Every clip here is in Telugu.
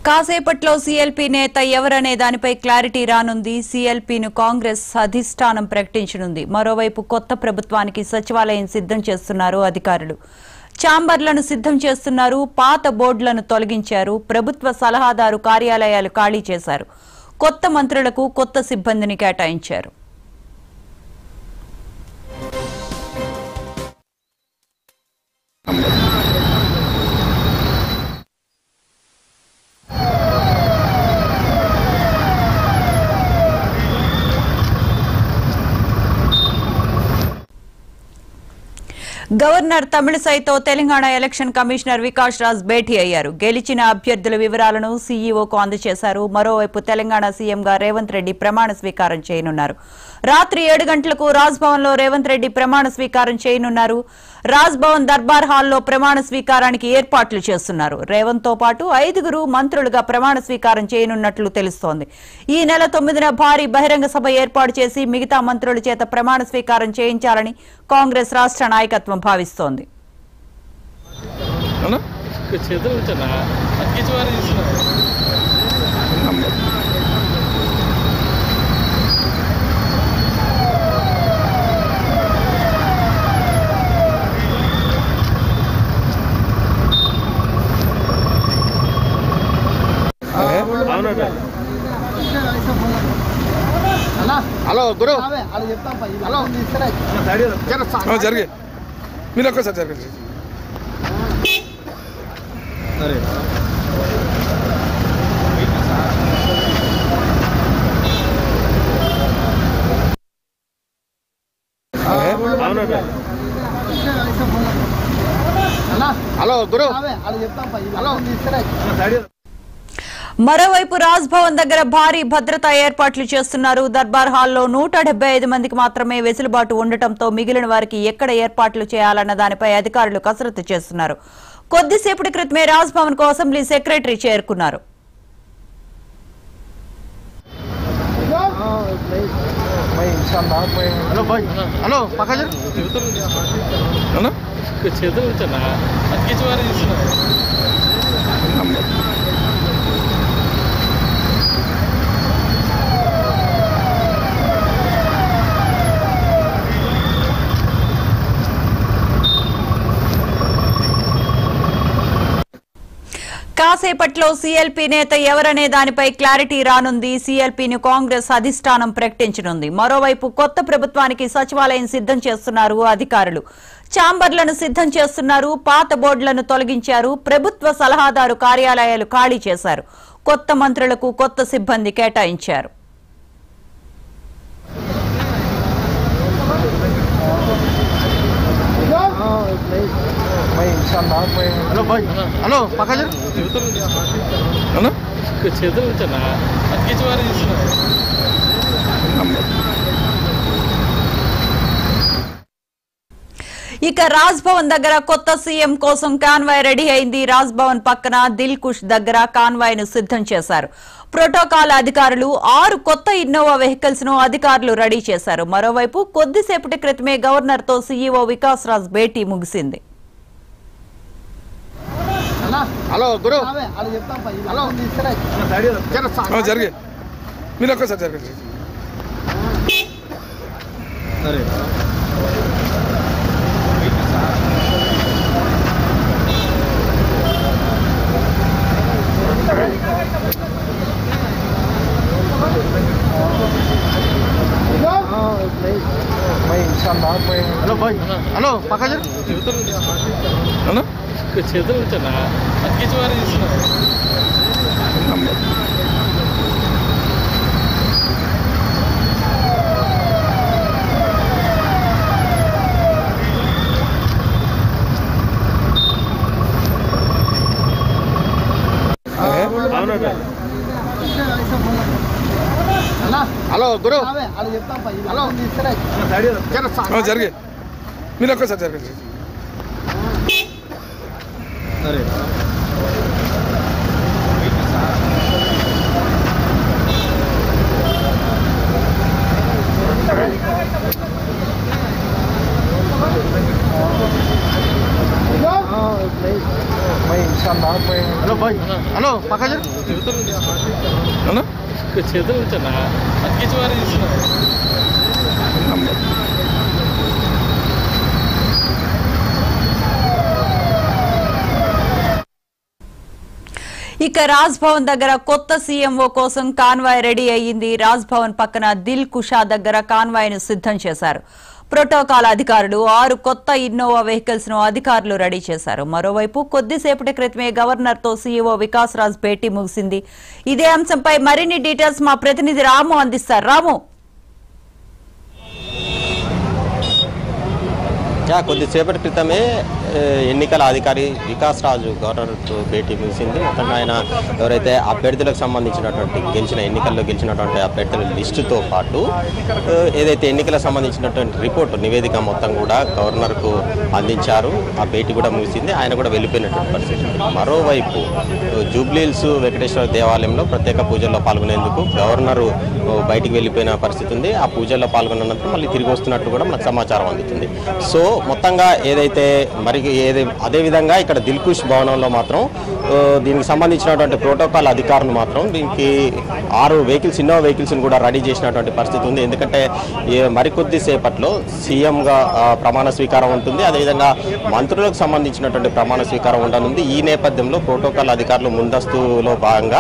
కాసేపట్లో సీఎల్పీ నేత ఎవరనే దానిపై క్లారిటీ రానుంది. సీఎల్పీను కాంగ్రెస్ అధిష్టానం ప్రకటించనుంది. మరోవైపు కొత్త ప్రభుత్వానికి సచివాలయం సిద్ధం చేస్తున్నారు అధికారులు. ఛాంబర్లను సిద్ధం చేస్తున్నారు. పాత బోర్డులను తొలగించారు. ప్రభుత్వ సలహాదారు కార్యాలయాలు ఖాళీ చేశారు. కొత్త మంత్రులకు కొత్త సిబ్బందిని కేటాయించారు. గవర్నర్ తమిళిసైతో తెలంగాణ ఎలక్షన్ కమిషనర్ వికాస్ రాజ్ భేటీ అయ్యారు. గెలిచిన అభ్యర్థుల వివరాలను సీఈఓకు అందజేశారు. మరోవైపు తెలంగాణ సీఎంగా రేవంత్ రెడ్డి ప్రమాణ స్వీకారం చేయనున్నారు. రాత్రి 7 గంటలకు రాజ్ భవన్ లో రేవంత్ రెడ్డి ప్రమాణ స్వీకారం చేయనున్నారు. రాజ్ భవన్ దర్బార్ హాల్లో ప్రమాణ స్వీకారానికి ఏర్పాట్లు చేస్తున్నారు. రేవంత్ తో పాటు 5 మంత్రులుగా ప్రమాణ స్వీకారం చేయనున్నట్లు తెలుస్తోంది. ఈ నెల 9న భారీ బహిరంగ సభ ఏర్పాటు చేసి మిగతా మంత్రుల చేత ప్రమాణ స్వీకారం చేయించాలని కాంగ్రెస్ రాష్ట్ర నాయకత్వం భావిస్తోంది. హలో గురు జరిగే మీరు ఒక్కసారి జరగండి. హలో గురు మరోవైపు రాజ్ భవన్ దగ్గర భారీ భద్రతా ఏర్పాట్లు చేస్తున్నారు. దర్బార్ హాల్లో 175 మందికి మాత్రమే వెసులుబాటు ఉండటంతో మిగిలిన వారికి ఎక్కడ ఏర్పాట్లు చేయాలన్న దానిపై అధికారులు కసరత్తు చేస్తున్నారు. కొద్దిసేపటి క్రితమే రాజ్ భవన్ కు అసెంబ్లీ సెక్రటరీ చేరుకున్నారు. కాసేపట్లో సీఎల్పీ నేత ఎవరనే దానిపై క్లారిటీ రానుంది. సీఎల్పీని కాంగ్రెస్ అధిష్టానం ప్రకటించనుంది. మరోవైపు కొత్త ప్రభుత్వానికి సచివాలయం సిద్ధం చేస్తున్నారు అధికారులు. ఛాంబర్లను సిద్ధం చేస్తున్నారు. పాత బోర్డులను తొలగించారు. ప్రభుత్వ సలహాదారు కార్యాలయాలు ఖాళీ చేశారు. కొత్త మంత్రులకు కొత్త సిబ్బంది కేటాయించారు. హలో ఇక రాజ్ భవన్ దగ్గర కొత్త సీఎం కోసం కాన్వాయ్ రెడీ అయింది. రాజ్ భవన్ పక్కన దిల్ కుష్ దగ్గర కాన్వాయ్ ను సిద్ధం చేశారు. ప్రోటోకాల్ అధికారులు 6 కొత్త ఇన్నోవా వెహికల్స్ ను అధికారులు రెడీ చేశారు. మరోవైపు కొద్దిసేపటి క్రితమే గవర్నర్ తో సీఈఓ వికాస్ రాజ్ భేటీ ముగిసింది. హలో గురు జరిగే మీరు ఒక్కసారి జరగండి. హలో హలో హలో గురు జరిగే మీరు ఒక్కసారి జరగండి. मैं इंशाल्लाह హలో బాయ్ హలో పక్క అవునా చేతులు ఉంచన్నా అతికించి వారి తీసుకున్నారు. ఇక రాజ్ భవన్ దగ్గర కొత్త సీఎంఓ కోసం కాన్వాయ్ రెడీ అయ్యింది. రాజ్ భవన్ పక్కన దిల్ కుషా దగ్గర కాన్వాయ్ ను సిద్ధం చేశారు. ప్రోటోకాల్ అధికారులు 6 కొత్త ఇన్నోవా వెహికల్స్ ను అధికారులు రెడీ చేశారు. మరోవైపు కొద్దిసేపటి క్రితమే గవర్నర్ తో సీఈఓ వికాస్ రాజ్ భేటీ ముగిసింది. ఇదే అంశంపై మరిన్ని డీటెయిల్స్ మా ప్రతినిధి రాము అందిస్తారు. రాము, కొద్దిసేపటి క్రితమే ఎన్నికల అధికారి వికాస్ రాజు గవర్నర్తో భేటీ ముగిసింది. మొత్తంగా ఆయన ఎవరైతే అభ్యర్థులకు సంబంధించినటువంటి ఎన్నికల్లో గెలిచినటువంటి అభ్యర్థుల లిస్టుతో పాటు ఏదైతే ఎన్నికలకు సంబంధించినటువంటి రిపోర్టు నివేదిక మొత్తం కూడా గవర్నర్కు అందించారు. ఆ భేటీ కూడా ముగిసింది. ఆయన కూడా వెళ్ళిపోయినటువంటి పరిస్థితి. మరోవైపు జూబ్లీహిల్స్ వెంకటేశ్వర దేవాలయంలో ప్రత్యేక పూజల్లో పాల్గొనేందుకు గవర్నరు బయటికి వెళ్ళిపోయిన పరిస్థితి ఉంది. ఆ పూజల్లో పాల్గొన్నందుకు మళ్ళీ తిరిగి వస్తున్నట్టు కూడా మనకు సమాచారం అందుతుంది. సో మొత్తంగా ఏదైతే అదేవిధంగా ఇక్కడ దిల్కుష్ భవనంలో మాత్రం దీనికి సంబంధించినటువంటి ప్రోటోకాల్ అధికారులు మాత్రం దీనికి 6 వెహికల్స్ ఇన్నోవా వెహికల్స్ని కూడా రెడీ చేసినటువంటి పరిస్థితి ఉంది. ఎందుకంటే మరికొద్ది సేపట్లో సీఎంగా ప్రమాణ స్వీకారం ఉంటుంది. అదేవిధంగా మంత్రులకు సంబంధించినటువంటి ప్రమాణ స్వీకారం ఉండనుంది. ఈ నేపథ్యంలో ప్రోటోకాల్ అధికారులు ముందస్తులో భాగంగా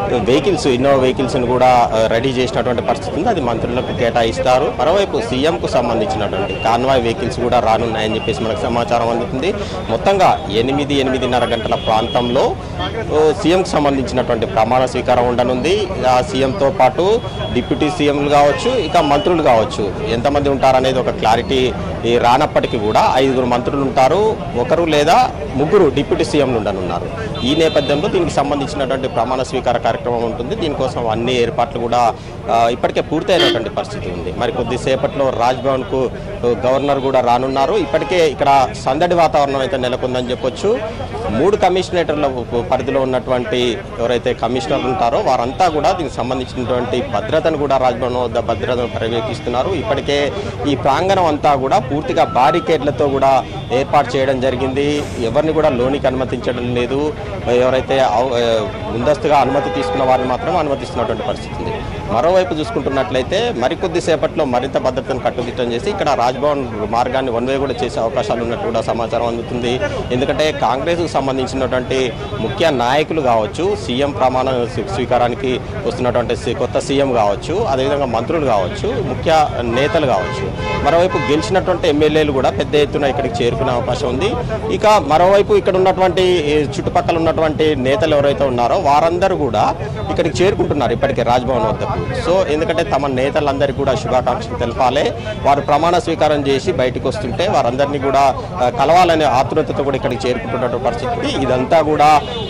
ఇన్నోవా వెహికల్స్ని కూడా రెడీ చేసినటువంటి పరిస్థితి ఉంది. అది మంత్రులకు కేటాయిస్తారు. మరోవైపు సీఎంకు సంబంధించినటువంటి కాన్వాయ్ వెహికల్స్ కూడా రానున్నాయని చెప్పేసి మనకు సమాచారం అందుతుంది. మొత్తంగా 8-8:30 గంటల ప్రాంతంలో సీఎంకు సంబంధించినటువంటి ప్రమాణ స్వీకారం ఉండనుంది. ఆ సీఎంతో పాటు డిప్యూటీ సీఎంలు కావచ్చు, ఇక మంత్రులు కావచ్చు, ఎంతమంది ఉంటారనేది ఒక క్లారిటీ రానప్పటికీ కూడా 5 మంత్రులు ఉంటారు, 1 లేదా 3 డిప్యూటీ సీఎంలు ఉండనున్నారు. ఈ నేపథ్యంలో దీనికి సంబంధించినటువంటి ప్రమాణ స్వీకార కార్యక్రమం ఉంటుంది. దీనికోసం అన్ని ఏర్పాట్లు కూడా ఇప్పటికే పూర్తయినటువంటి పరిస్థితి ఉంది. మరి కొద్దిసేపట్లో రాజ్ భవన్కు గవర్నర్ కూడా రానున్నారు. ఇప్పటికే ఇక్కడ సందడి వాతావరణం అయితే నెలకొందని చెప్పొచ్చు. 3 కమిషనరేటర్ల పరిధిలో ఉన్నటువంటి ఎవరైతే కమిషనర్లు ఉంటారో వారంతా కూడా దీనికి సంబంధించినటువంటి భద్రతను కూడా రాజ్భవన్ వద్ద భద్రతను పర్యవేక్షిస్తున్నారు. ఇప్పటికే ఈ ప్రాంగణం అంతా కూడా పూర్తిగా బారికేడ్లతో కూడా ఏర్పాటు చేయడం జరిగింది. ఎవరిని కూడా లోనికి అనుమతించడం లేదు. ఎవరైతే ముందస్తుగా అనుమతి తీసుకున్న వారిని మాత్రం అనుమతిస్తున్నటువంటి పరిస్థితి ఉంది. మరోవైపు చూసుకుంటున్నట్లయితే మరికొద్ది సేపట్లో మరింత భద్రతను కట్టుదిట్టం చేసి ఇక్కడ రాజ్భవన్ మార్గాన్ని వన్ వే కూడా చేసే అవకాశాలు ఉన్నట్టు కూడా సమాచారం అందుతుంది. ఎందుకంటే కాంగ్రెస్కు సంబంధించినటువంటి ముఖ్య నాయకులు కావచ్చు, సీఎం ప్రమాణ స్వీకారానికి వస్తున్నటువంటి కొత్త సీఎం కావచ్చు, అదేవిధంగా మంత్రులు కావచ్చు, ముఖ్య నేతలు కావచ్చు, మరోవైపు గెలిచినటువంటి ఎమ్మెల్యేలు కూడా పెద్ద ఎత్తున ఇక్కడికి చేరుకునే అవకాశం ఉంది. ఇక మరోవైపు ఇక్కడ ఉన్నటువంటి చుట్టుపక్కల ఉన్నటువంటి నేతలు ఎవరైతే ఉన్నారో వారందరూ కూడా ఇక్కడికి చేరుకుంటున్నారు ఇప్పటికే రాజ్భవన్ వద్దకు. సో ఎందుకంటే తమ నేతలందరికీ కూడా శుభాకాంక్షలు తెలపాలి. వారు ప్రమాణ స్వీకారం చేసి బయటకు వస్తుంటే వారందరినీ కూడా కలవాలనే ఆతురతతో కూడా ఇక్కడికి చేరుకుంటున్నటువంటి పరిస్థితి. ఇదంతా కూడా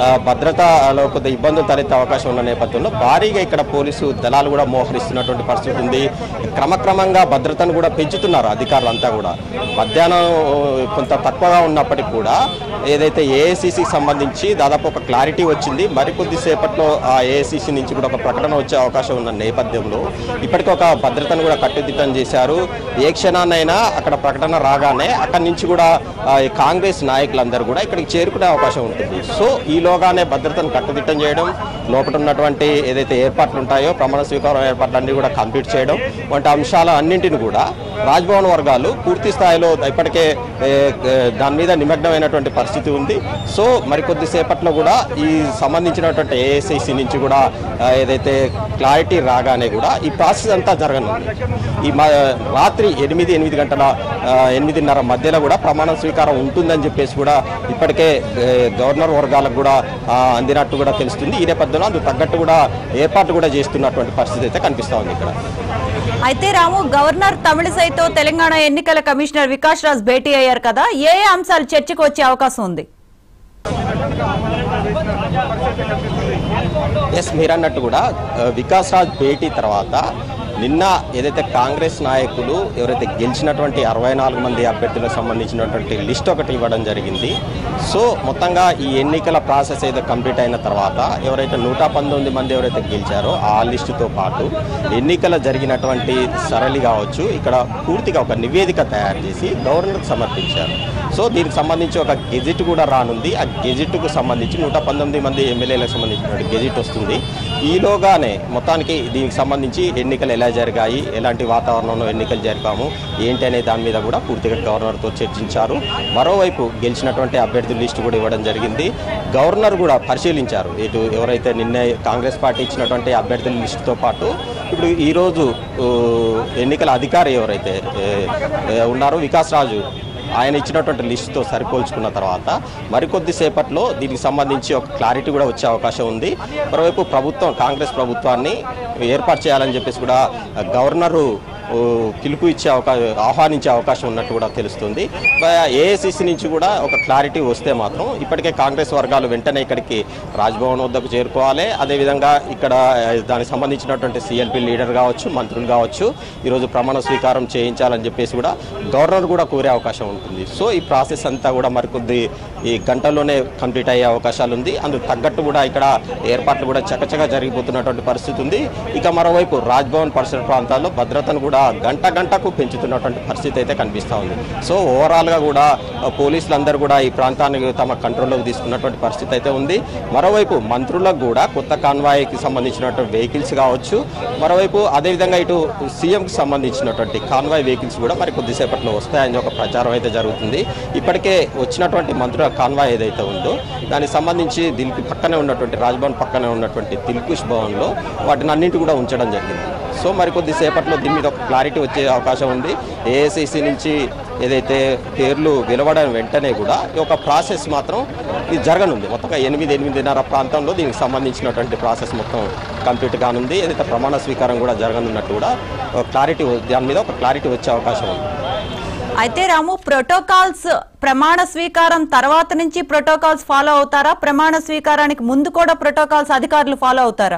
భద్రతలో కొద్ది ఇబ్బందులు తలెత్తే అవకాశం ఉన్న నేపథ్యంలో భారీగా ఇక్కడ పోలీసు దళాలు కూడా మోహరిస్తున్నటువంటి పరిస్థితి ఉంది. క్రమక్రమంగా భద్రతను కూడా పెంచుతున్నారు అధికారులంతా కూడా. మధ్యాహ్నం కొంత తక్కువగా ఉన్నప్పటికీ కూడా ఏదైతే ఏఐసిసికి సంబంధించి దాదాపు ఒక క్లారిటీ వచ్చింది. మరికొద్ది సేపట్లో ఆ ఏఐసిసి నుంచి కూడా ఒక ప్రకటన వచ్చే అవకాశం ఉన్న నేపథ్యంలో ఇప్పటికీ ఒక భద్రతను కూడా కట్టుదిట్టం చేశారు. ఏ క్షణాన్నైనా అక్కడ ప్రకటన రాగానే అక్కడి నుంచి కూడా కాంగ్రెస్ నాయకులందరూ కూడా ఇక్కడికి చేరుకునే అవకాశం ఉంటుంది. సో ఈలోగానే భద్రతను కట్టుదిట్టం చేయడం, లోపల ఉన్నటువంటి ఏదైతే ఏర్పాట్లు ఉంటాయో ప్రమాణ స్వీకారం ఏర్పాట్లన్నీ కూడా కంప్లీట్ చేయడం వంటి అంశాల అన్నింటిని కూడా రాజ్భవన్ వర్గాలు పూర్తి స్థాయిలో ఇప్పటికే దాని మీద నిమగ్నమైనటువంటి పరిస్థితి ఉంది. సో మరికొద్ది సేపట్లో కూడా ఈ సంబంధించినటువంటి ఏఐసిసి నుంచి కూడా ఏదైతే క్లారిటీ రాగానే కూడా ఈ ప్రాసెస్ అంతా జరగనుంది. ఈ రాత్రి 8-8:30 మధ్యలో కూడా ప్రమాణ స్వీకారం ఉంటుందని చెప్పేసి కూడా ఇప్పటికే గవర్నర్ వర్గాలకు కూడా అందినట్టు కూడా తెలుస్తుంది. ఈ నేపథ్యంలో అందుకు తగ్గట్టు కూడా ఏర్పాట్లు కూడా చేస్తున్నటువంటి పరిస్థితి అయితే కనిపిస్తూ ఉంది ఇక్కడ. అయితే రాము, గవర్నర్ తమిళిసైతో తెలంగాణ ఎన్నికల కమిషనర్ వికాస్ రాజ్ భేటీ అయ్యారు కదా, ఏ అంశాలు చర్చకు వచ్చే అవకాశం ఉంది? ఎస్, మీరన్నట్టు కూడా వికాస్ రాజ్ భేటీ తర్వాత నిన్న ఏదైతే కాంగ్రెస్ నాయకులు ఎవరైతే గెలిచినటువంటి 64 మంది అభ్యర్థులకు సంబంధించినటువంటి లిస్ట్ ఒకటి ఇవ్వడం జరిగింది. సో మొత్తంగా ఈ ఎన్నికల ప్రాసెస్ ఏదో కంప్లీట్ అయిన తర్వాత ఎవరైతే 119 మంది ఎవరైతే గెలిచారో ఆ లిస్టుతో పాటు ఎన్నికల జరిగినటువంటి సరళి కావచ్చు ఇక్కడ పూర్తిగా ఒక నివేదిక తయారు చేసి గవర్నర్కి సమర్పించారు. సో దీనికి సంబంధించి ఒక గెజిట్ కూడా రానుంది. ఆ గెజిట్కు సంబంధించి 119 మంది ఎమ్మెల్యేలకు సంబంధించినటువంటి గెజిట్ వస్తుంది. ఈలోగానే మొత్తానికి దీనికి సంబంధించి ఎన్నికలు ఎలా జరిగాయి, ఎలాంటి వాతావరణంలో ఎన్నికలు జరిపాము ఏంటి అనే దాని మీద కూడా పూర్తిగా గవర్నర్తో చర్చించారు. మరోవైపు గెలిచినటువంటి అభ్యర్థుల లిస్టు కూడా ఇవ్వడం జరిగింది. గవర్నర్ కూడా పరిశీలించారు. ఇటు ఎవరైతే నిన్నే కాంగ్రెస్ పార్టీ ఇచ్చినటువంటి అభ్యర్థుల లిస్టుతో పాటు ఇప్పుడు ఈరోజు ఎన్నికల అధికారి ఎవరైతే ఉన్నారో వికాస్ రాజు ఆయన ఇచ్చినటువంటి లిస్టుతో సరిపోల్చుకున్న తర్వాత మరికొద్ది సేపట్లో దీనికి సంబంధించి ఒక క్లారిటీ కూడా వచ్చే అవకాశం ఉంది. మరోవైపు ప్రభుత్వం కాంగ్రెస్ ప్రభుత్వాన్ని ఏర్పాటు చేయాలని చెప్పేసి కూడా గవర్నరు పిలుపు ఇచ్చే ఆహ్వానించే అవకాశం ఉన్నట్టు కూడా తెలుస్తుంది. ఏఐసిసి నుంచి కూడా ఒక క్లారిటీ వస్తే మాత్రం ఇప్పటికే కాంగ్రెస్ వర్గాలు వెంటనే ఇక్కడికి రాజ్భవన్ వద్దకు చేరుకోవాలి. అదేవిధంగా ఇక్కడ దానికి సంబంధించినటువంటి సిఎల్పి లీడర్ కావచ్చు, మంత్రులు కావచ్చు ఈరోజు ప్రమాణ స్వీకారం చేయించాలని చెప్పేసి కూడా గవర్నర్ కూడా కోరే అవకాశం ఉంటుంది. సో ఈ ప్రాసెస్ అంతా కూడా మరికొద్ది ఈ గంటల్లోనే కంప్లీట్ అయ్యే అవకాశాలు ఉంది. అందుకు తగ్గట్టు కూడా ఇక్కడ ఏర్పాట్లు కూడా చకచకా జరిగిపోతున్నటువంటి పరిస్థితి ఉంది. ఇక మరోవైపు రాజ్భవన్ పరిసర ప్రాంతాల్లో భద్రతను కూడా గంటకు పెంచుతున్నటువంటి పరిస్థితి అయితే కనిపిస్తూ ఉంది. సో ఓవరాల్గా కూడా పోలీసులందరూ కూడా ఈ ప్రాంతాన్ని తమ కంట్రోల్లోకి తీసుకున్నటువంటి పరిస్థితి అయితే ఉంది. మరోవైపు మంత్రులకు కూడా కొత్త కాన్వాయ్కి సంబంధించినటువంటి వెహికల్స్ కావచ్చు, మరోవైపు అదేవిధంగా ఇటు సీఎంకి సంబంధించినటువంటి కాన్వాయ్ వెహికల్స్ కూడా మరి కొద్దిసేపట్లో వస్తాయని ఒక ప్రచారం అయితే జరుగుతుంది. ఇప్పటికే వచ్చినటువంటి మంత్రుల కాన్వాయ్ ఏదైతే ఉందో దానికి సంబంధించి దీనికి పక్కనే ఉన్నటువంటి రాజ్భవన్ పక్కనే ఉన్నటువంటి దిల్కుష్ భవన్లో వాటిని అన్నింటి కూడా ఉంచడం జరిగింది. సో మరికొద్ది సేపట్లో దీని మీద ఒక క్లారిటీ వచ్చే అవకాశం ఉంది. ఏఐసిసి నుంచి ఏదైతే పేర్లు వెలువడిన వెంటనే కూడా ఈ యొక్క ప్రాసెస్ మాత్రం ఇది జరగనుంది. మొత్తంగా 8-8:30 ప్రాంతంలో దీనికి సంబంధించినటువంటి ప్రాసెస్ మొత్తం కంప్లీట్ కానుంది. ఏదైతే ప్రమాణ స్వీకారం కూడా జరగనున్నట్టు కూడా క్లారిటీ దాని మీద ఒక క్లారిటీ వచ్చే అవకాశం ఉంది. అయితే రాము, ప్రోటోకాల్స్ ప్రమాణ స్వీకారం తర్వాత నుంచి ప్రోటోకాల్స్ ఫాలో అవుతారా? ప్రమాణ స్వీకారానికి ముందు కూడా ప్రోటోకాల్స్ అధికారులు ఫాలో అవుతారా?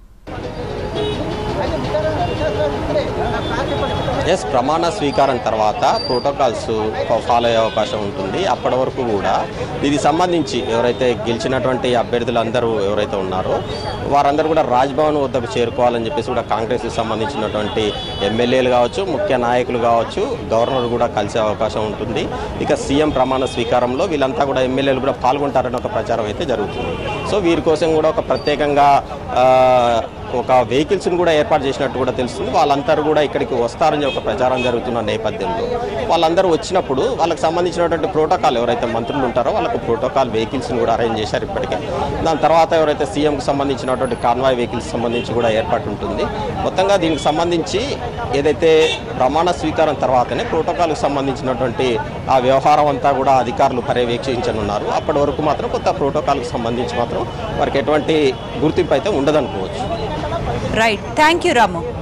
ఎస్, ప్రమాణ స్వీకారం తర్వాత ప్రోటోకాల్స్ ఫాలో అయ్యే అవకాశం ఉంటుంది. అప్పటి వరకు కూడా దీనికి సంబంధించి ఎవరైతే గెలిచినటువంటి అభ్యర్థులందరూ ఎవరైతే ఉన్నారో వారందరూ కూడా రాజ్భవన్ వద్దకు చేరుకోవాలని చెప్పేసి కూడా కాంగ్రెస్కి సంబంధించినటువంటి ఎమ్మెల్యేలు కావచ్చు, ముఖ్య నాయకులు కావచ్చు, గవర్నర్ కూడా కలిసే అవకాశం ఉంటుంది. ఇక సీఎం ప్రమాణ స్వీకారంలో వీళ్ళంతా కూడా ఎమ్మెల్యేలు కూడా పాల్గొంటారని ఒక ప్రచారం అయితే జరుగుతుంది. సో వీరి కోసం కూడా ఒక ప్రత్యేకంగా ఒక వెహికల్స్ని కూడా ఏర్పాటు చేసినట్టు కూడా తెలుస్తుంది. వాళ్ళందరూ కూడా ఇక్కడికి వస్తారని ఒక ప్రచారం జరుగుతున్న నేపథ్యంలో వాళ్ళందరూ వచ్చినప్పుడు వాళ్ళకి సంబంధించినటువంటి ప్రోటోకాల్ ఎవరైతే మంత్రులు ఉంటారో వాళ్ళకు ప్రోటోకాల్ వెహికల్స్ని కూడా అరేంజ్ చేశారు ఇప్పటికే. దాని తర్వాత ఎవరైతే సీఎంకి సంబంధించినటువంటి కాన్వాయ్ వెహికల్స్ సంబంధించి కూడా ఏర్పాటు ఉంటుంది. మొత్తంగా దీనికి సంబంధించి ఏదైతే ప్రమాణ స్వీకారం తర్వాతనే ప్రోటోకాల్కి సంబంధించినటువంటి ఆ వ్యవహారం అంతా కూడా అధికారులు పర్యవేక్షించనున్నారు. అప్పటి వరకు మాత్రం కొత్త ప్రోటోకాల్కి సంబంధించి మాత్రం వారికి ఎటువంటి గుర్తింపు అయితే ఉండదనుకోవచ్చు. Right, thank you Ramu.